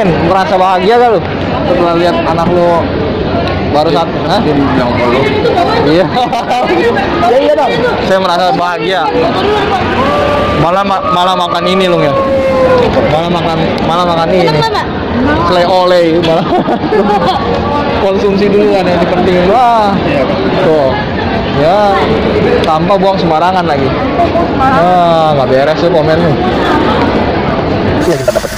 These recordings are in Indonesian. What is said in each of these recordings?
men, merasa bahagia gak lu setelah lihat anak lu baru satu? Hah? Dia bilang lu. Iya. Ya iya dong. Saya merasa bahagia. Malah makan ini lu ya. Malah makan ini. Selai oleh malah. Konsumsi dulu kan yang dipentingin. Wah. Tuh. Ya, tanpa buang sembarangan lagi. Ah, nggak beres tuh komen lu. Iya kita dapat.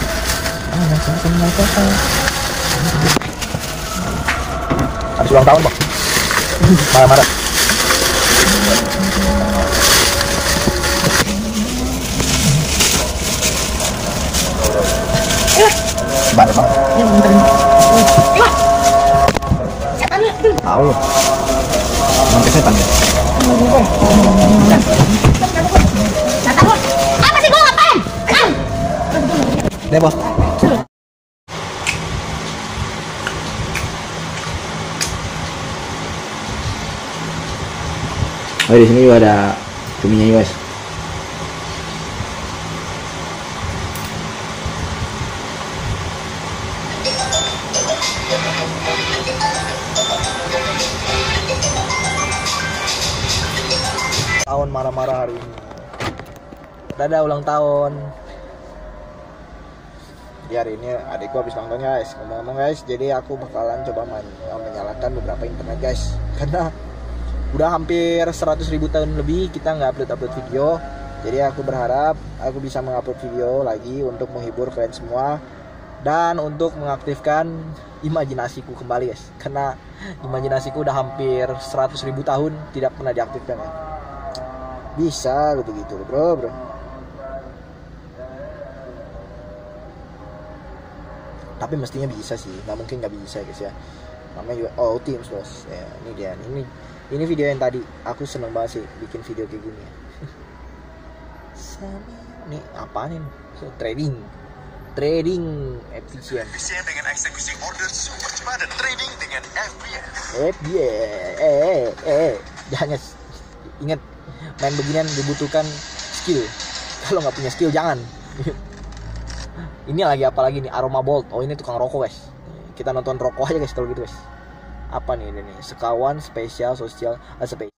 Habis ulang tahun bang. Marah-marah. Banyak banget. Tahu. Nanti setan ya. Apa sih gua ngapain? Deh bos. Oh di sini juga ada cuminya guys. Tahun marah-marah hari ini. Dadah ulang tahun. Di hari ini adikku habis nonton guys. Ngomong-ngomong guys, jadi aku bakalan coba menyalakan beberapa internet guys. Karena udah hampir 100.000 tahun lebih kita nggak upload video. Jadi aku berharap aku bisa mengupload video lagi untuk menghibur kalian semua dan untuk mengaktifkan imajinasiku kembali guys. Karena imajinasiku udah hampir 100.000 tahun tidak pernah diaktifkan ya. Bisa gitu bro. Tapi mestinya bisa sih, nggak mungkin nggak bisa guys ya. Namanya juga Teams bos. Ya, ini dia. Ini video yang tadi aku seneng banget sih bikin video kayak gini. Ini apaan ini? Trading efisien dengan eksekusi order super cepat dan trading dengan FBN. Jangan ingat main beginian dibutuhkan skill. Kalau nggak punya skill jangan. Ini lagi apa lagi nih, Aroma Bolt. Oh ini tukang rokok guys. Kita nonton rokok aja guys kalau gitu guys. Apa nih ini nih? Sekawan spesial sosial spesial.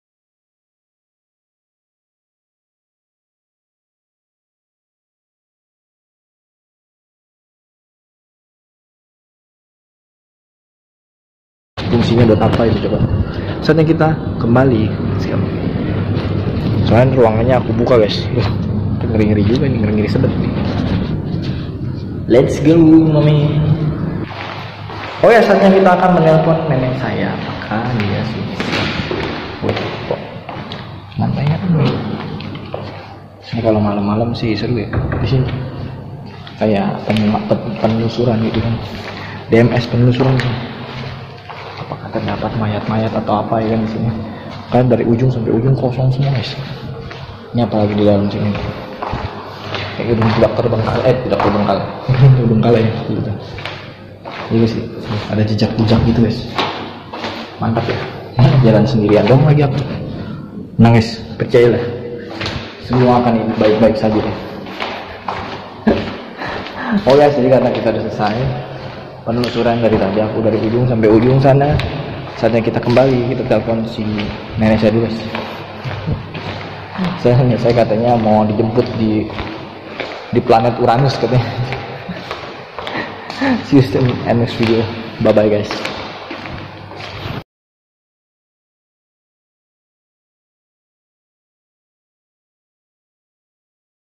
Fungsinya buat apa itu coba? Saatnya kita kembali. Soalnya ruangannya aku buka guys. Ngeri-ngeri juga nih, ngeri-ngeri sedap nih. Let's go, mami. Oh ya, saatnya kita akan menelpon nenek saya. Maka dia sih. Kok lantainya kan ini kalau malam-malam sih seru ya di sini. Kayak penelusuran gitu kan. DMS penelusuran kan. Apakah terdapat mayat-mayat atau apa ya kan di sini? Kan dari ujung sampai ujung kosong semua guys. Ini apalagi di dalam sini. Kayak gedung tidak terbengkalai, gedung kalai ya gitu. Iya sih, ada jejak-jejak gitu guys. Mantap ya. Jalan sendirian dong lagi apa? Nah guys, percayalah. Semua akan baik-baik saja deh. Oh ya, jadi karena kita udah selesai penelusuran dari tadi, aku dari ujung sampai ujung sana. Saatnya kita kembali, kita telepon si nenek saya dulu guys. Saya katanya mau dijemput di planet Uranus katanya. See you in next video. Bye bye guys.